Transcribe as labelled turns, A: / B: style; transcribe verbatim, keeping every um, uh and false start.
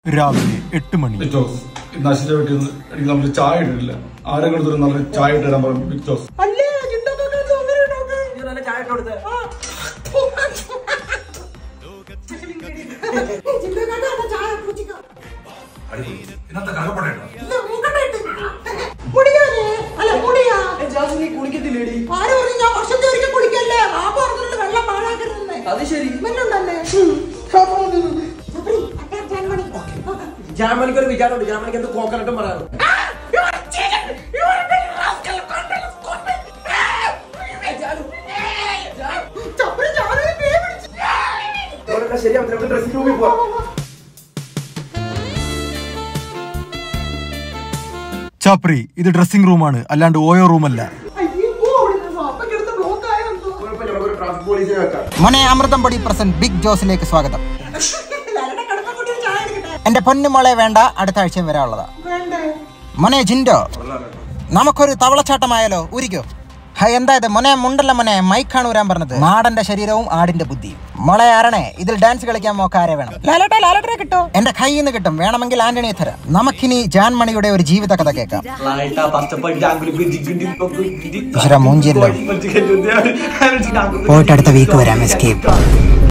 A: രാവിലെ എട്ട് മണി.
B: നശിച്ച വീട്ടിൽ നിന്ന് എനിക്ക് നമ്മൾ ചായ ഇട്ടിട്ടില്ല. ആരും കൊടുത്തൊരു നല്ല ചായ ഇട്ടിടാൻ പറഞ്ഞു ബിഗ് ജോസ്.
C: ജാമനിക്ക് ഒരു വിചാരമുണ്ട്. ജാമനിക്ക് എന്ത് കോക്കനട്ടും പറയാറ്.
A: ചാപ്രി, ഇത് ഡ്രസ്സിംഗ് റൂമാണ്, അല്ലാണ്ട് ഓയോ റൂമല്ല.
D: മോനെ അമൃതം പൊടി പ്രസന്റ് ബിഗ് ജോസിലേക്ക് സ്വാഗതം. എന്റെ പൊന്നുമോളെ വേണ്ട, അടുത്ത ആഴ്ചയും വരാനുള്ളതാ. മോനെ ജിൻഡോ, നമുക്കൊരു തവളച്ചാട്ടമായാലോ? ഊരിക്കോ. എന്തായത് മോനെ? മുണ്ടല്ല മോനെ, മൈക്കാണ് ഊരാൻ പറഞ്ഞത്. മാടന്റെ ശരീരവും ആടിന്റെ ബുദ്ധിയും. മോളെ ആരണേ, ഇതിൽ ഡാൻസ് കളിക്കാൻ മോക്കാരെ വേണം? ലാലേട്ടാ, ലാലേട്ടനെ കിട്ടോ? എന്റെ കയ്യിൽ നിന്ന് കിട്ടും, വേണമെങ്കിൽ ആന്റണിയെ തരാം. നമുക്കിനി ജാൻമണിയുടെ ഒരു ജീവിത കഥ കേൾക്കാം. മൂഞ്ചിയല്ലോ, പോയിട്ട് അടുത്ത വീക്ക് വരാം. എസ്കേപ്പ്.